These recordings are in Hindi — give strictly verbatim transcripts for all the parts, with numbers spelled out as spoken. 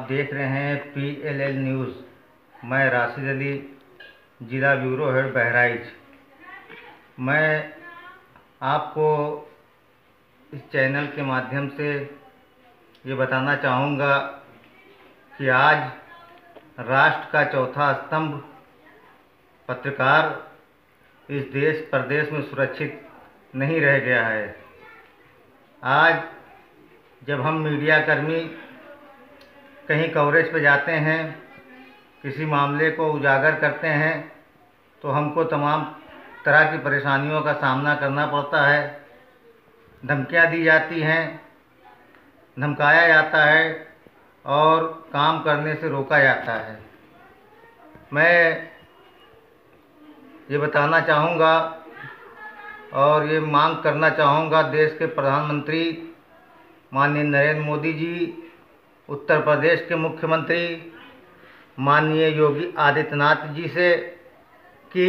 देख रहे हैं पी एल एल न्यूज़। मैं राशिद अली, ज़िला ब्यूरो हेड बहराइच। मैं आपको इस चैनल के माध्यम से ये बताना चाहूँगा कि आज राष्ट्र का चौथा स्तंभ पत्रकार इस देश प्रदेश में सुरक्षित नहीं रह गया है। आज जब हम मीडियाकर्मी कहीं कवरेज पर जाते हैं, किसी मामले को उजागर करते हैं, तो हमको तमाम तरह की परेशानियों का सामना करना पड़ता है। धमकियां दी जाती हैं, धमकाया जाता है और काम करने से रोका जाता है। मैं ये बताना चाहूँगा और ये मांग करना चाहूँगा देश के प्रधानमंत्री माननीय नरेंद्र मोदी जी, उत्तर प्रदेश के मुख्यमंत्री माननीय योगी आदित्यनाथ जी से कि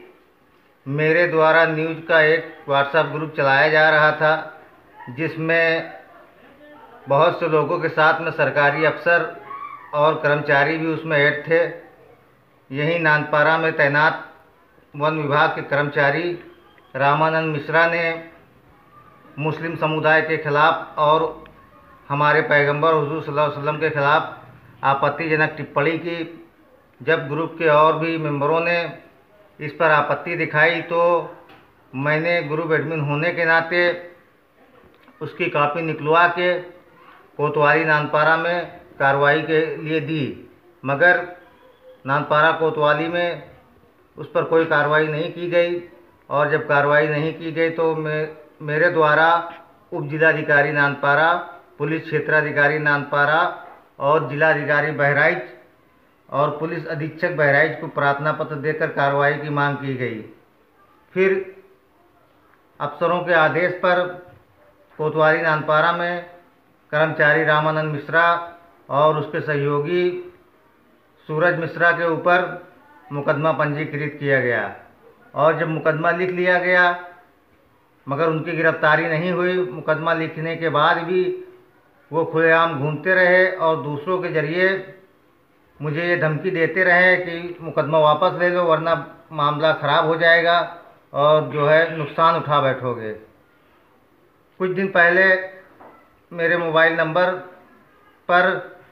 मेरे द्वारा न्यूज़ का एक व्हाट्सएप ग्रुप चलाया जा रहा था, जिसमें बहुत से लोगों के साथ में सरकारी अफसर और कर्मचारी भी उसमें ऐड थे। यहीं नानपारा में तैनात वन विभाग के कर्मचारी रामानंद मिश्रा ने मुस्लिम समुदाय के खिलाफ और हमारे पैगंबर हुजूर सल्लल्लाहु अलैहि वसल्लम के खिलाफ आपत्तिजनक टिप्पणी की। जब ग्रुप के और भी मेंबरों ने इस पर आपत्ति दिखाई तो मैंने ग्रुप एडमिन होने के नाते उसकी कॉपी निकलवा के कोतवाली नानपारा में कार्रवाई के लिए दी, मगर नानपारा कोतवाली में उस पर कोई कार्रवाई नहीं की गई। और जब कार्रवाई नहीं की गई तो मैं मेरे द्वारा उप जिलाधिकारी नानपारा, पुलिस क्षेत्राधिकारी नानपारा और जिलाधिकारी बहराइच और पुलिस अधीक्षक बहराइच को प्रार्थना पत्र देकर कार्रवाई की मांग की गई। फिर अफसरों के आदेश पर कोतवाली नानपारा में कर्मचारी रामानंद मिश्रा और उसके सहयोगी सूरज मिश्रा के ऊपर मुकदमा पंजीकृत किया गया। और जब मुकदमा लिख लिया गया मगर उनकी गिरफ्तारी नहीं हुई। मुकदमा लिखने के बाद भी वो खुलेआम घूमते रहे और दूसरों के ज़रिए मुझे ये धमकी देते रहे कि मुकदमा वापस ले लो वरना मामला ख़राब हो जाएगा और जो है नुकसान उठा बैठोगे। कुछ दिन पहले मेरे मोबाइल नंबर पर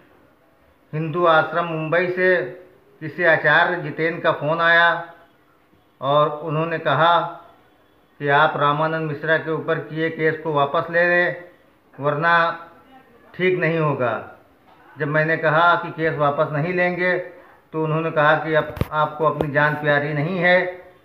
हिंदू आश्रम मुंबई से किसी आचार्य जितेंद्र का फ़ोन आया और उन्होंने कहा कि आप रामानंद मिश्रा के ऊपर किए केस को वापस ले लें वरना ठीक नहीं होगा। जब मैंने कहा कि केस वापस नहीं लेंगे तो उन्होंने कहा कि अब आपको अपनी जान प्यारी नहीं है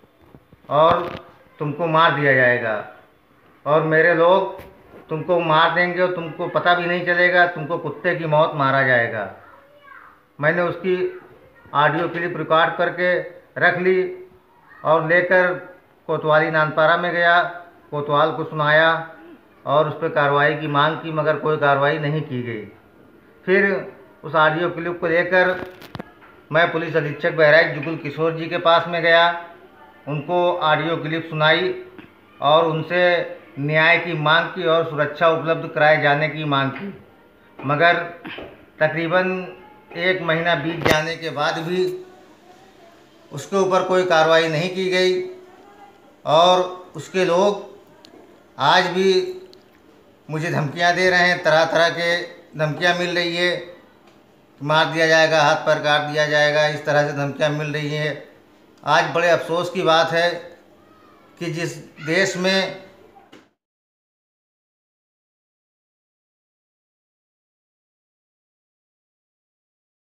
और तुमको मार दिया जाएगा और मेरे लोग तुमको मार देंगे और तुमको पता भी नहीं चलेगा, तुमको कुत्ते की मौत मारा जाएगा। मैंने उसकी ऑडियो क्लिप रिकॉर्ड करके रख ली और लेकर कोतवाली नानपारा में गया, कोतवाल को सुनाया और उस पर कार्रवाई की मांग की, मगर कोई कार्रवाई नहीं की गई। फिर उस ऑडियो क्लिप को लेकर मैं पुलिस अधीक्षक बहराइच जुगल किशोर जी के पास में गया, उनको ऑडियो क्लिप सुनाई और उनसे न्याय की मांग की और सुरक्षा उपलब्ध कराए जाने की मांग की। मगर तकरीबन एक महीना बीत जाने के बाद भी उसके ऊपर कोई कार्रवाई नहीं की गई और उसके लोग आज भी मुझे धमकियां दे रहे हैं। तरह तरह के धमकियां मिल रही है, मार दिया जाएगा, हाथ पैर काट दिया जाएगा, इस तरह से धमकियां मिल रही हैं। आज बड़े अफसोस की बात है कि जिस देश में